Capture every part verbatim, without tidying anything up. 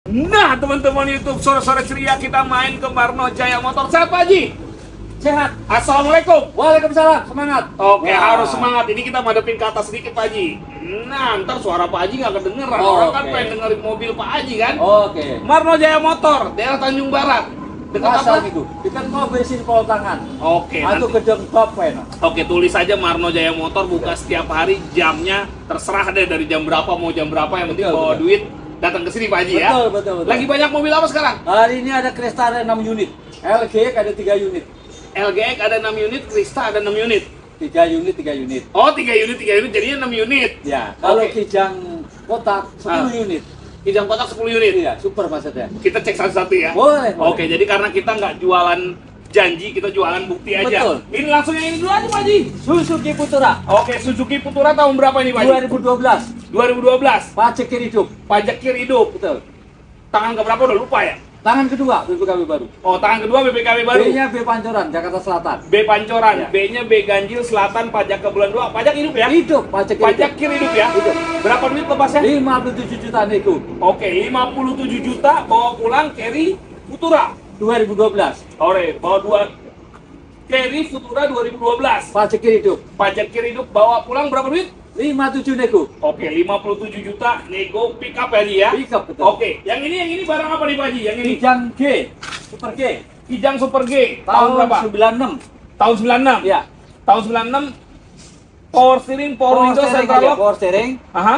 Nah, teman-teman YouTube, sore-sore ceria kita main ke Marno Jaya Motor. Sehat Pak Haji? Sehat. Assalamualaikum. Waalaikumsalam. Semangat. Oke, Wah. harus semangat. Ini kita madepin ke atas sedikit Pak Haji. Nah, ntar suara Pak Haji nggak kedengeran. Oh, Orang kan oke. pengen dengerin mobil Pak Haji kan? Oke. Marno Jaya Motor, daerah Tanjung Barat. Dekat Asal apa? gitu. Dekat mau bensin pol tangan. Oke, Atau nanti. gedung Bapen. Oke, tulis aja Marno Jaya Motor buka setiap hari, jamnya terserah deh dari jam berapa mau jam berapa, yang penting Betul, bawa betul. duit datang ke sini Pak Haji ya. Betul, betul, betul. Lagi banyak mobil apa sekarang? Hari ini ada Cresta ada enam unit. L G ada tiga unit. L G X ada enam unit, Krista ada enam unit. tiga unit, tiga unit. Oh, tiga unit, tiga unit jadinya enam unit. Ya, kalau Oke. Kijang kotak sepuluh Ah. unit. Kijang kotak sepuluh unit. Iya, super maksudnya. Kita cek satu-satu ya. Boleh, boleh. Oke, jadi karena kita nggak jualan janji, kita jualan bukti aja. Betul. Ini langsung yang ini dulu aja Pak Haji. Suzuki Futura Oke, Suzuki Futura tahun berapa ini Pak Haji? dua ribu dua belas. dua ribu dua belas. Pajak hidup. Pajak kir hidup. Betul. Tangan keberapa udah lupa ya? Tangan kedua B P K B baru. Oh, tangan kedua B P K B baru. B-nya B Pancoran, Jakarta Selatan. B Pancoran, Ya. B-nya B Ganjil Selatan, pajak ke bulan dua. Pajak hidup ya? Hidup, pajak hidup. Pajak kir hidup ya? Hidup. Berapa duit lepasnya? lima puluh tujuh juta nego. Oke, lima puluh tujuh juta bawa pulang carry Futura. dua ribu dua belas. Ore, bawa dua carry Futura dua ribu dua belas. Pajak hidup. Pajak kir hidup bawa pulang berapa duit? lima puluh tujuh nego. Oke, lima puluh tujuh juta nego pick up ya Ji ya? Pick up, betul. Oke, yang ini yang ini barang apa nih Pak Haji? Yang ini Kijang G, Super G. Kijang Super G. Tahun Tahun berapa? sembilan puluh enam. Tahun sembilan puluh enam. Ya. Tahun sembilan puluh enam. Power steering, power, Power window, steering central aja, lock. power steering. Aha.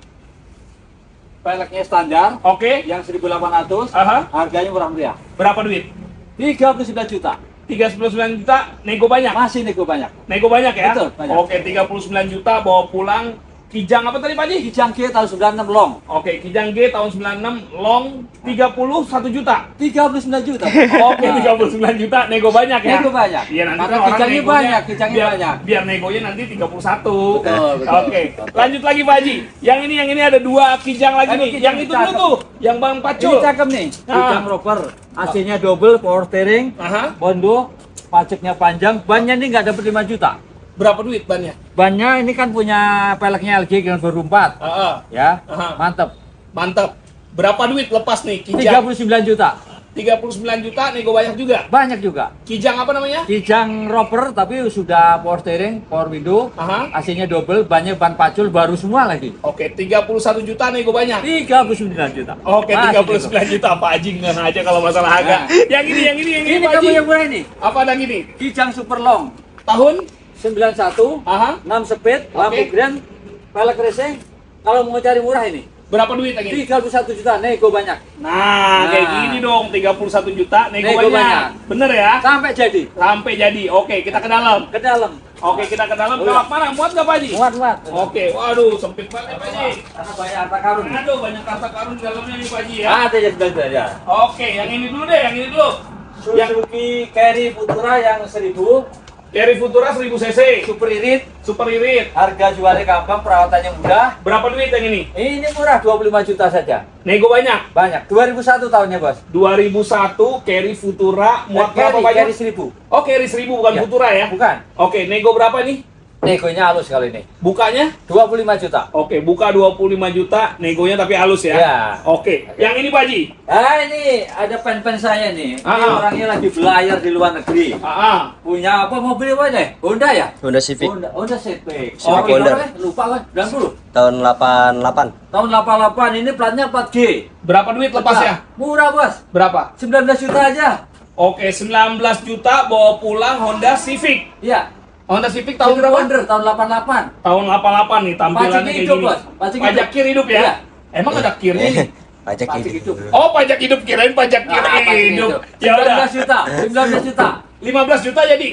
Peleknya standar. Oke. Yang seribu delapan ratus. Aha. Harganya murah meriah. Berapa duit? tiga puluh sembilan juta. tiga puluh sembilan juta, nego banyak. Masih nego banyak. Nego banyak ya? Betul, banyak. Oke, tiga puluh sembilan juta bawa pulang. Kijang apa tadi Pak Haji? Kijang G tahun sembilan puluh enam long. Oke, Kijang G tahun sembilan puluh enam long tiga puluh satu juta. tiga puluh sembilan juta. Oke, tiga puluh sembilan juta, nego banyak ya? Nego banyak. Iya, nanti Karena kan orang kijangnya negonya- banyak, kijangnya biar, banyak. Biar negonya nanti tiga puluh satu. Betul, betul. Oke, lanjut lagi Pak Haji. Yang ini, yang ini ada dua kijang lagi Aduh, nih. kijang Yang ini itu dulu cakep. tuh, yang Bang Ini Pacul. cakep nih. Ah. Kijang rocker. A C-nya double, power steering. Aha. Bondo, pajaknya panjang. Bannya ini nggak dapat lima juta. Berapa duit bannya? Bannya ini kan punya peleknya L G dengan baru empat. Heeh. Ya, Aha. mantep. Mantap. Berapa duit lepas nih tiga kijang? puluh sembilan juta. tiga puluh sembilan juta, nego banyak juga. Banyak juga. Kijang apa namanya? Kijang rocker tapi sudah power steering, power window, Aha. A C-nya double, bannya ban pacul baru semua lagi. Oke, tiga puluh satu juta, nego banyak. tiga puluh sembilan juta. Oke, Masih tiga puluh nego. sembilan juta. Pak Haji nggak aja kalau masalah harga. Nah. Yang ini, yang ini, yang ini, Ini Pak kamu Haji. yang murah ini. Apa ada gini? Kijang super long. Tahun? sembilan puluh satu, Aha. enam speed, lampu Oke. grand, pelek racing. Kalau mau cari murah ini, Berapa duit yang ini? tiga puluh satu juta, nego banyak. Nah, kayak Nah. gini dong, tiga puluh satu juta, nego, Nego banyak. banyak. Bener ya? Sampai jadi. Sampai jadi. Oke, kita ke dalam. Ke dalam. Oke, kita ke dalam. Udah. Kelak mana? Muat nggak Pak Haji? Muat, muat. Oke, waduh, sempit banget ya, Pak Haji. Karena banyak harta karun. Aduh, banyak harta karun di dalamnya nih Pak Haji ya. Ada yang belanja ya. Oke, yang ini dulu deh, yang ini dulu. Yang Suzuki Carry Futura yang seribu, Carry Futura seribu cc, super irit, super irit. harga jualnya gampang, perawatannya mudah. Berapa duit yang ini? Ini murah, dua puluh lima juta saja. Nego banyak. Banyak. dua ribu satu tahunnya, Bos. dua ribu satu Carry Futura muat berapa Carry, banyak? Carry seribu. Oh, Carry seribu bukan Ya. Futura ya? Bukan. Oke, nego berapa nih? Negonya halus kali ini. Bukanya? dua puluh lima juta. Oke, buka dua puluh lima juta, negonya tapi halus ya? Ya. Oke, yang ini Pak Haji? Ah, ini ada pen-pen saya nih. Ini Ah. orangnya lagi belayar di luar negeri. Ah, ah. Punya apa mobil apa nih? Honda ya? Honda Civic Honda, Honda Civic. Civic Oh, Wonder. berapa, eh? Lupa kan? sembilan puluh. tahun delapan puluh delapan. Tahun delapan puluh delapan ini platnya empat G. Berapa duit lepasnya? Murah, Bos. Berapa? sembilan belas juta aja. Oke, sembilan belas juta bawa pulang Honda Civic. Iya. Honda Civic tahun Civic berapa? Wonder tahun delapan puluh delapan. Tahun delapan puluh delapan nih, tampilannya Pajak kayak hidup, gini. Bos. Pajak Pajak hidup. kir hidup ya? Iya. Emang ada kirnya ini? Pajak Pajak hidup. hidup. Oh, pajak hidup, kirain pajak kir Nah, pajak hidup. hidup. Ya sembilan udah. belas juta. sembilan belas juta. lima belas juta jadi.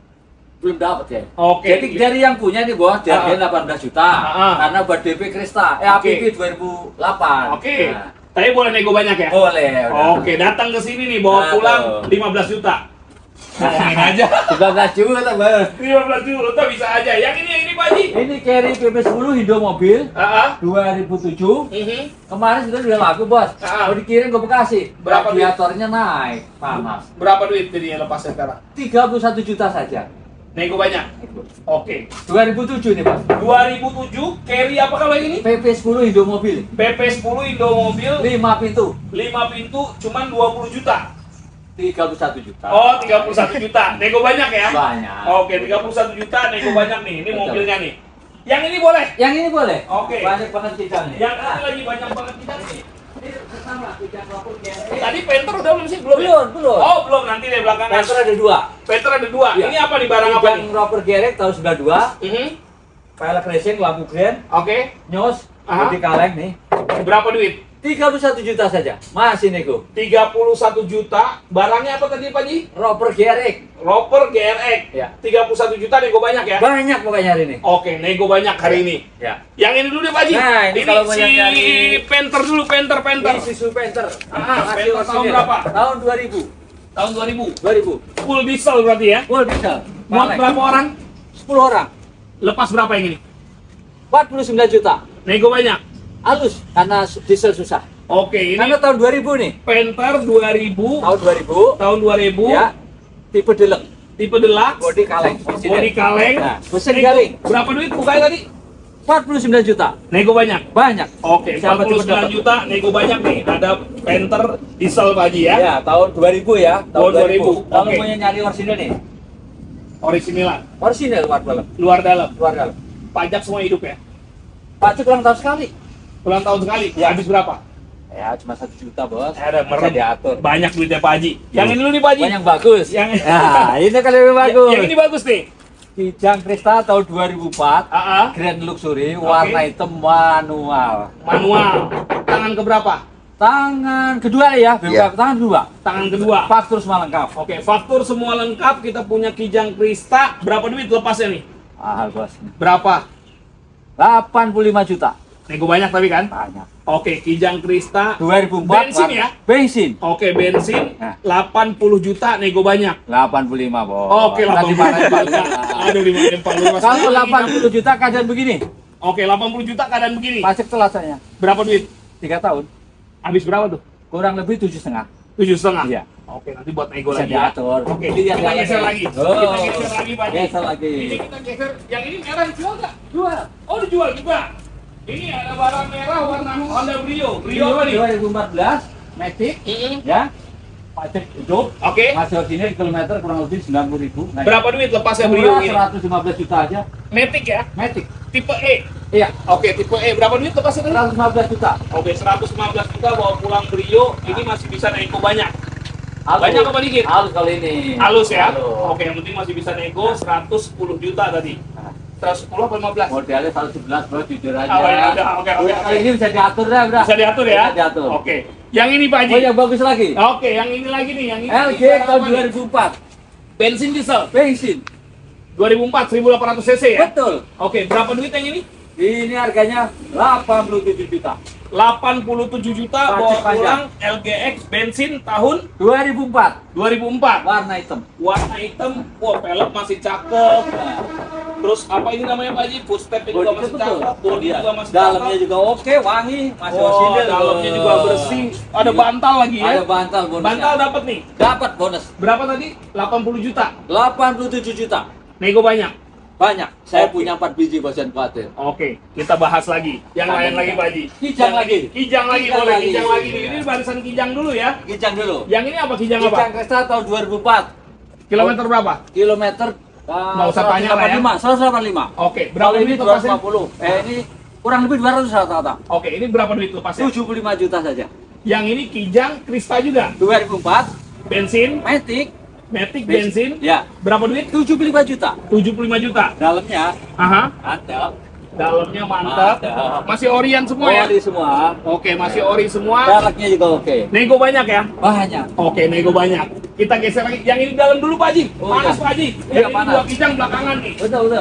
Belum dapat ya. Oke. Jadi dari yang punya nih, Bos, Ah, ah. dihargain delapan belas juta. Ah, ah. Karena buat D P Krista. Eh, Oke. A P B dua ribu delapan. Oke. Nah, Tapi boleh nego banyak ya? boleh. udah. Oke, datang ke sini nih bawa Nah, pulang tuh. lima belas juta. Ngomongin aja. sembilan belas juta, Bos. lima belas juta bisa aja. Yang ini yang ini Pak Haji. Ini Carry P P sepuluh Indo mobil Ah, ah. dua ribu tujuh. Mhm. Kemarin sudah udah laku, Bos. Ah. Mau dikirim ke Bekasi. Berapa duit? Radiatornya naik, panas. Berapa duit jadinya lepasnya sekarang? tiga puluh satu juta saja. Nego banyak. Oke. dua ribu tujuh nih, Mas. dua ribu tujuh, carry apa kalau yang ini? P P sepuluh Indomobil. P P sepuluh Indomobil, lima pintu. lima pintu, cuman dua puluh juta. tiga puluh satu juta. Oh, tiga puluh satu juta. Nego banyak ya? Banyak. Oke, tiga puluh satu juta, nego banyak nih. Ini Betul. mobilnya nih. Yang ini boleh? Yang ini boleh? Oke. Banyak banget kijangnya. Yang ini lagi banyak banget kita nih. Ini pertama kijang Roper G R X. Tadi Panther udah belum sih? Belum, ya? Belum, belum. Oh, belum. Nanti deh belakangan. Panther ada dua. Panther ada dua. Iya. Ini apa nih, barang apa nih? Kijang Roper G R X tahun sembilan puluh dua. Mhm. Velg racing, lampu grand, Oke. nyos, Aha. putih kaleng nih. Berapa duit? tiga puluh satu juta saja. Masih nego. tiga puluh satu juta. Barangnya apa tadi, Pak Ji? Roper G R X. Roper G R X. Ya. tiga puluh satu juta, nego banyak ya? Banyak pokoknya hari ini. Oke, nego banyak hari ini. Ya. Yang ini dulu deh, Pak Ji. Nah, ini kalau mau si yang dari- Panther dulu, Panther, Panther. Ini Isuzu Panther. Ah, Masih Panther tahun orisinil. berapa? Tahun dua ribu. Tahun dua ribu. dua ribu. Full diesel berarti ya? Full diesel. Muat Kaleng. berapa orang? sepuluh orang. Lepas berapa yang ini? empat puluh sembilan juta. Nego banyak. Halus karena diesel susah. Oke, ini Karena tahun dua ribu nih. Panther dua ribu. Tahun dua ribu. Tahun dua ribu. Ya. Tipe deluxe. Tipe deluxe. Bodi kaleng. Bodi kaleng. Nah, mesin Nego- garing. Berapa duit bukanya tadi? empat puluh sembilan juta. Nego banyak. Banyak. Oke, Siapa empat puluh sembilan tipe juta, nego banyak nih. Ada Panther diesel Pak Haji ya. Ya, tahun dua ribu ya. Tahun dua ribu. Kalau Oke. mau nyari orisinil nih. Orisinil, Orisinil luar dalam. luar dalam. Luar dalam. Pajak semua hidup ya. Pajak ulang tahun sekali. Ulang tahun sekali. Ya. Habis berapa? Ya, cuma satu juta, Bos. Ada Bisa merem. diatur. Banyak duitnya Pak Haji. Yang ini dulu nih Pak Haji. Yang bagus. Yang Nah, ini kan lebih bagus. Yang ini bagus nih. Kijang Krista tahun dua ribu empat. A A. Grand Luxury, warna hitam manual. Manual. Tangan keberapa? Tangan kedua ya, Iya. tangan kedua. Tangan kedua. Faktur semua lengkap. Oke, faktur semua lengkap. Kita punya Kijang Krista. Berapa duit lepasnya nih? Mahal, Bos. Berapa? delapan puluh lima juta. Nego banyak tapi kan? Banyak. Oke, Kijang Krista. dua ribu empat. Bensin warna- ya? Bensin. Oke, bensin Nah. delapan puluh juta, nego banyak. delapan puluh lima, Bos. Oke, delapan Nanti puluh marahin juta. Pak. Aduh, dimarahin Pak Lurah. Kalau delapan puluh juta keadaan begini, Oke, delapan puluh juta keadaan begini. pajak telat saya. Berapa duit? tiga tahun. Habis berapa tuh? Kurang lebih tujuh setengah. Tujuh setengah. Iya. Oke, nanti buat nego Bisa lagi ya. diatur. Oke, Lihat kita yang geser lain. lagi. Oh. Kita geser lagi, Pak. Geser lagi. Ini kita geser. Yang ini merah dijual nggak? Jual. Oh, dijual juga. Ini ada barang merah warna Honda Brio. Brio apa nih? dua ribu empat belas, Matic, Mm-mm. ya. Pajak hidup. Oke. Masih orisinil kilometer kurang lebih sembilan puluh ribu. Nah, Berapa duit lepasnya Brio ini? seratus lima belas juta aja. Matic ya? Matic. Tipe E. Iya, Oke, tipe E. Berapa duit lepasnya tadi? seratus lima belas juta. Oke, seratus lima belas juta bawa pulang Brio. Ini masih bisa nego banyak. Halus. Banyak apa dikit? Halus kali ini. Halus ya? Halus. Oke, yang penting masih bisa nego seratus sepuluh juta tadi. Nah, seratus sepuluh apa lima belas? modelnya seratus sebelas, bro, jujur aja. Oh, ya udah, oke, oke, Kali oke. ini bisa diatur dah, bro. Bisa diatur ya? Bisa diatur. Oke. Yang ini Pak Haji. Oh, yang bagus lagi. Oke, yang ini lagi nih, yang ini. L G Ini tahun apa dua nih? ribu empat. Bensin diesel Bensin. dua ribu empat seribu delapan ratus cc ya? Betul. Oke, berapa duit yang ini? Ini harganya delapan puluh tujuh juta. delapan puluh tujuh juta Pajak bawa pajak. pulang L G X bensin tahun dua ribu empat. dua ribu empat. Warna hitam. Warna hitam, wah pelek masih cakep. Terus apa ini namanya Pak Haji? Footstep juga Bodinya masih betul. cakep, bodi Iya. juga masih Dalamnya cakep. juga oke, wangi, masih Oh, orisinil. dalamnya juga bersih. Ada Iya. bantal lagi ya? Ada bantal bonusnya. Bantal dapat nih. Dapat bonus. Berapa tadi? delapan puluh juta. delapan puluh tujuh juta. Nego banyak. Banyak. Saya Oke. punya empat biji bosan khawatir. Oke, kita bahas lagi. Yang lain lagi Pak Haji. Kijang Yang lagi. Kijang lagi Kijang boleh, lagi. kijang lagi nih. Ini barisan kijang dulu ya. Kijang dulu. Yang ini apa kijang Kijang apa? Krista tahun dua ribu empat. Kilometer berapa? Kilometer Nggak usah tanya lah ya. seratus delapan puluh lima. Oke, berapa Kalau ini duit dua ratus lepasnya? lima puluh. Eh ini kurang lebih dua ratus rata-rata. Oke, ini berapa duit lepasnya? tujuh puluh lima juta saja. Yang ini kijang Krista juga. dua ribu empat, Bensin, Matic, Matic bensin. Ya, Berapa duit? tujuh puluh lima juta. tujuh puluh lima juta. Dalamnya Aha. ada. Dalamnya mantap. Mantap. Masih orian semua ya? Ori semua. Oke, masih ori semua. Velgnya juga oke. Nego banyak ya? Banyak. Oke, nego banyak. Kita geser lagi. Yang ini dalam dulu Pak Haji. Oh, Panas iya. Pak Haji. Iya, Yang ini panas. dua kijang belakangan nih. Betul betul.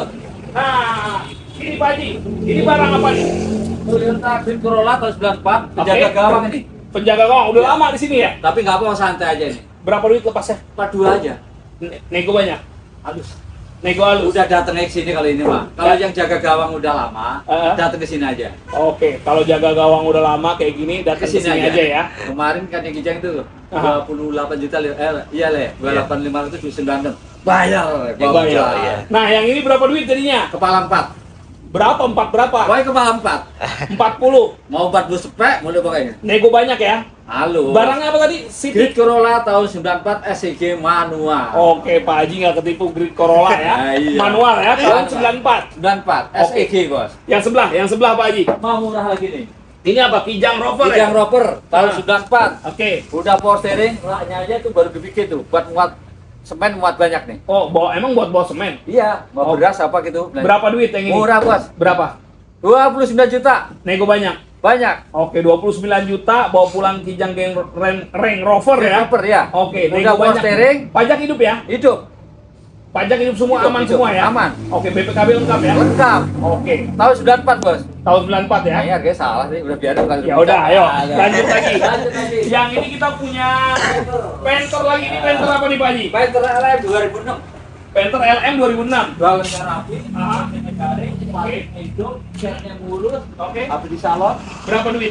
Nah, ini Pak Haji. Ini barang apa nih? Toyota Grand Corolla tahun sembilan puluh empat, penjaga Oke. gawang ini. Penjaga gawang. Udah Iya. lama di sini ya? Tapi nggak apa-apa, santai aja ini. Berapa duit lepasnya? empat puluh dua aja. Ne- Nego banyak. Halus. Nego halus. Udah datang ke sini kalau ini mah. Kalau yang jaga gawang udah lama, Heeh. datang ke sini aja. Oke, kalau jaga gawang udah lama kayak gini, datang ke sini aja ya. Kemarin kan yang kijang itu Aha. dua puluh delapan juta, li- eh iya le, dua puluh delapan lima ratus sembilan puluh. Bayar. Yang bayar. Ya. Nah, yang ini berapa duit jadinya? Kepala empat. Berapa? Empat berapa? Wah, kepala empat. Empat puluh. Mau empat puluh spek, mulai pokoknya. Nego banyak ya? Halo. Barangnya apa tadi? Grid Corolla tahun sembilan puluh empat S E G manual. Oke, Pak Haji nggak ketipu Grid Corolla ya? Nah, iya. Manual ya, tahun sembilan puluh empat. sembilan puluh empat S E G, Bos. Yang sebelah, yang sebelah Pak Haji. Mau murah lagi nih. Ini apa? Kijang Rover Kijang ya? Rover tahun Ah. sembilan puluh empat. Oke. Udah power steering, laknya aja tuh baru dibikin tuh buat muat semen, muat banyak nih. Oh, bawa emang buat bawa semen? Iya, mau Oh. beras apa gitu. Berapa duit yang ini? Murah, Bos. Berapa? dua puluh sembilan juta. Nego banyak. Banyak. Oke, dua puluh sembilan juta bawa pulang Kijang Gang Range, Range Rover ya? Rover ya. Oke, Udah nego power banyak. steering, Pajak hidup ya? hidup. Pajak hidup semua Hidup, aman hidup. semua ya? Aman. Oke, B P K B lengkap ya? Lengkap. Oke. Tahun sembilan puluh empat, Bos. Tahun sembilan puluh empat ya? Nah, ya, guys, salah sih, udah biarin kalau Ya udah, ayo lanjut lagi. Lanjut lagi. Yang ini kita punya Panther lagi. Ini Panther apa nih Pak Haji? Panther L M dua ribu enam. Panther L M dua ribu enam. Balonnya rapi, Ah, ini garing, paling hidup, catnya mulus, oke. habis di salon, Berapa duit?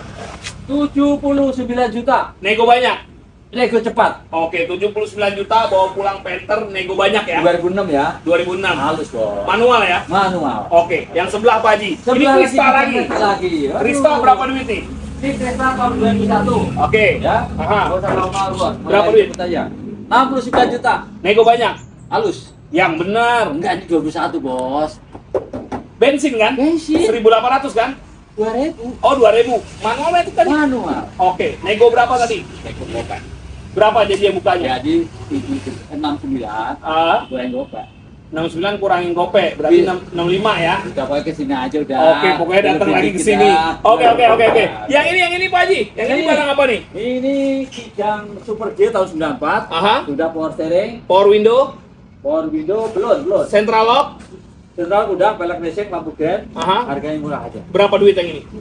tujuh puluh sembilan juta. Nego banyak. Nego cepat. Oke, tujuh puluh sembilan juta bawa pulang Panther, nego banyak ya? dua ribu enam ya. dua ribu enam. Halus, Bos. Manual ya? Manual. Oke, yang sebelah Pak Haji. Sebelah Ini Krista lagi. Krista lagi. Aduh. Krista berapa duit nih? Ini Krista tahun dua ribu satu. Oke. Ya. Aha. Gak usah malu, Bos. Berapa Mulai duit? ikut aja. enam puluh sembilan juta. Nego banyak. Halus. Yang benar. Enggak, ini dua puluh satu, Bos. Bensin kan? Bensin. seribu delapan ratus kan? dua ribu. Oh, dua ribu. Manual itu tadi. Manual. Oke, nego berapa tadi? Nego gopek. Berapa jadi yang bukanya? Jadi enam puluh sembilan. Ah, Gue yang gopek. enam puluh sembilan kurangin gope, berarti Iya. enam puluh lima ya. Udah pokoknya kesini aja udah. Oke, pokoknya datang Lebih lagi ke dikit sini. dah. Oke, oke, oke, oke. Yang ini, yang ini Pak Haji. Yang ini Ini. barang apa nih? Ini Kijang Super G tahun sembilan puluh empat. Aha. Sudah power steering, Power window, power window belum, belum. central lock. Central udah, pelek racing, lampu grand. Aha. Harganya murah aja. Berapa duit yang ini?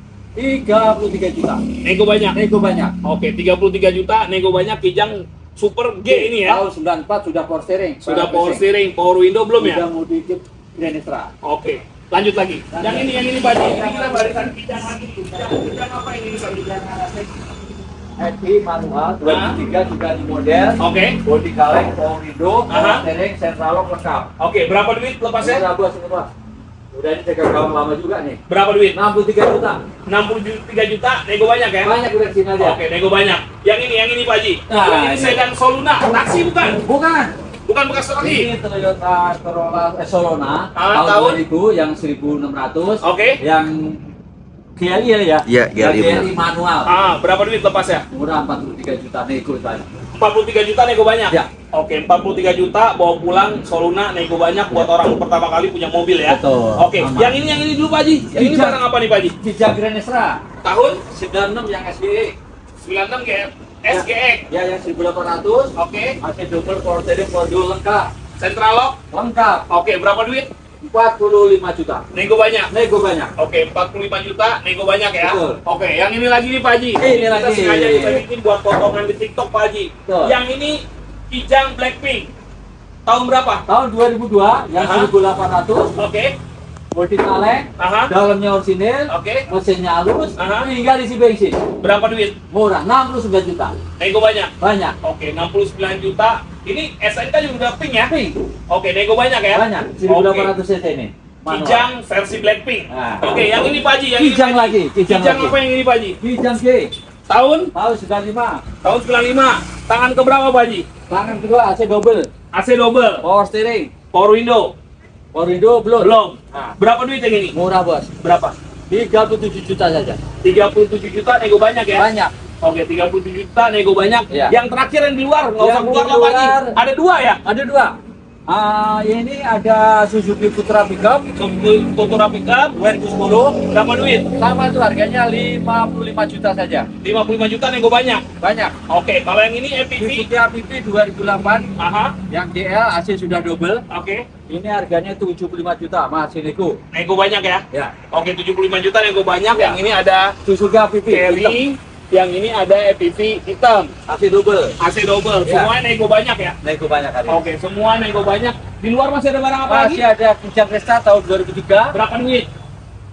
tiga puluh tiga juta. Nego banyak. Nego banyak. Oke, tiga puluh tiga juta, nego banyak Kijang Super G ini ya. Tahun sembilan puluh empat sudah power steering. Sudah pelek power racing. steering, power window belum ya? Sudah mau dikit Grand Extra. Oke, lanjut lagi. Yang ini, yang ini Pak Haji. Ini kita barisan Kijang lagi. Kijang, Kijang apa ini Pak Haji? S I manual dua ribu tiga juga di model. Oke. Body kaleng, power window, Aha. power steering, central lock lengkap. Oke, berapa duit lepasnya? Udah bos ini, Bos. Udah ini jaga gawang lama juga nih. Berapa duit? enam puluh tiga juta. enam puluh tiga juta, nego banyak ya? Banyak udah sini aja. Oke, nego banyak. Yang ini, yang ini Pak Haji. Nah, yang ini ini. sedan Soluna, taksi bukan? Bukan. Bukan bekas taksi. Ini Toyota Corolla eh, Solona Ah, tahun tahun? dua ribu yang seribu enam ratus. Oke. Yang G L I ya? Iya, G L I Yang benar. manual. Ah, berapa duit lepasnya? Murah empat puluh tiga juta nego banyak. empat puluh tiga juta nego banyak? Ya. Oke, empat puluh tiga juta bawa pulang Soluna nego banyak buat orang pertama kali punya mobil ya? Betul. Oke, Aman. yang ini, yang ini dulu Pak Haji. Yang ini Kijang. barang apa nih Pak Haji? Kijang Grand Extra Tahun sembilan puluh enam yang S G E. sembilan puluh enam G S G X. Ya yang seribu delapan ratus. Oke, A C double, power steering, power dual lengkap. central lock. Lengkap. Oke, berapa duit? empat puluh lima juta. Nego banyak. Nego banyak. Oke, empat puluh lima juta, nego banyak ya. Betul. Oke, yang ini lagi nih Pak Haji. Ini Kita lagi. sengaja kita bikin buat potongan di TikTok Pak Haji. Betul. Yang ini Kijang Blackpink. Tahun berapa? Tahun dua ribu dua yang Aha. seribu delapan ratus. Oke. Bodi kaleng, Aha. dalamnya orisinil, Oke. mesinnya halus, Aha. tinggal isi bensin. Berapa duit? Murah, enam puluh sembilan juta. Nego banyak. Banyak. Oke, enam puluh sembilan juta. Ini S N K juga udah pink ya? Pink. Oke, nego banyak ya? Banyak. seribu delapan Oke. ratus cc ini. Manual. Kijang versi Blackpink. Nah. Oke, yang ini Pak Haji, yang Kijang ini Pak Haji. lagi, Kijang Kijang lagi. apa yang ini Pak Haji? Kijang G. Tahun? Tahun sembilan puluh lima. Tahun sembilan puluh lima. Tangan ke berapa Pak Haji? Tangan kedua A C double. A C double. Power steering. Power window. Power window belum. Belum. Nah. Berapa duit yang ini? Murah bos. Berapa? tiga puluh tujuh juta saja. tiga puluh tujuh juta nego banyak ya? Banyak. Oke, tiga puluh tujuh juta nego banyak. Iya. Yang terakhir yang di luar, nggak usah Yang keluar di lah Pak Haji. luar. Ada dua ya? Ada dua. Ah, ini ada Suzuki Putra Pickup Tutura pickup dua ribu sepuluh. berapa duit? Sama tuh harganya lima puluh lima juta saja. lima puluh lima juta nego banyak. Banyak. Oke, kalau yang ini M P V, Suzuki A P V dua ribu delapan aha, yang D L A C sudah double. oke, Ini harganya tujuh puluh lima juta, masih nego. nego banyak ya. Ya. Oke, tujuh puluh lima juta nego banyak. Ya. Yang ini ada Suzuki A P V hitam. Kelly, yang ini ada M P V hitam, A C double. A C double, Ya. semuanya nego banyak ya. Nego banyak hari. Oke, semua nego banyak. Di luar masih ada barang apa lagi? Masih ada Kijang Cresta tahun dua ribu tiga. Berapa duit?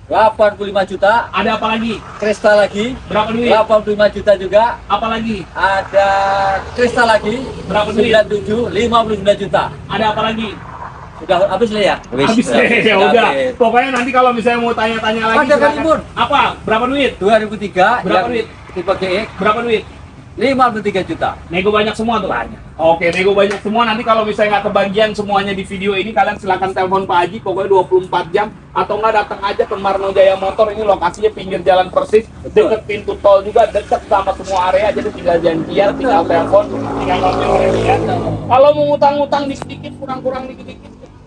delapan puluh lima juta. Ada apa lagi? Kristal lagi. Berapa duit? delapan puluh lima juta juga. Apa lagi? Ada kristal lagi. Berapa duit? sembilan puluh tujuh, lima puluh sembilan juta. Ada apa lagi? Sudah habis lah ya? Habis Sudah, deh, ya sudah udah. habis. Pokoknya nanti kalau misalnya mau tanya-tanya lagi, Ada kan, silakan. Imun? Apa? Berapa duit? dua ribu tiga. Berapa yang duit? Tipe G X Berapa duit? lima puluh tiga juta. Nego banyak semua tuh? Banyak. Oke, nego banyak semua. Nanti kalau misalnya nggak kebagian semuanya di video ini, kalian silakan telepon Pak Haji. Pokoknya dua puluh empat jam. Atau nggak datang aja ke Marno Jaya Motor. Ini lokasinya pinggir jalan Persis. Betul. Deket pintu tol juga. Deket sama semua area. Jadi tinggal janjian, tinggal telepon, tinggal ngobrol ya. Kalau mau ngutang-ngutang dikit-dikit, kurang-kurang dikit-dikit.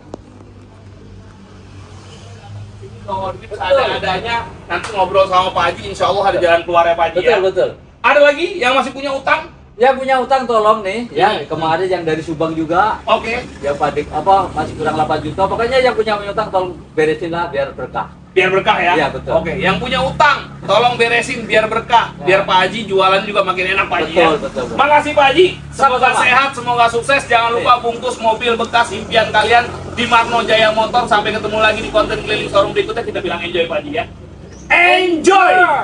Ada-adanya nanti ngobrol sama Pak Haji. Insya Allah ada jalan keluar ya Pak Haji. Betul, Ya. betul. Ada lagi yang masih punya utang? Yang punya utang tolong nih, ya Hmm. kemarin yang dari Subang juga, Oke. yang padik apa masih kurang delapan juta. Pokoknya yang punya utang tolong beresin lah biar berkah. Biar berkah ya? Iya, betul. Oke, yang punya utang, tolong beresin biar berkah. Ya. Biar Pak Haji jualan juga makin enak Pak Haji Betul, ya. betul, betul. Makasih Pak Haji. Semoga Sama-sama. sehat, semoga sukses. Jangan lupa bungkus mobil bekas impian kalian di Marno Jaya Motor. Sampai ketemu lagi di konten keliling showroom berikutnya. Kita bilang enjoy Pak Haji ya. Enjoy!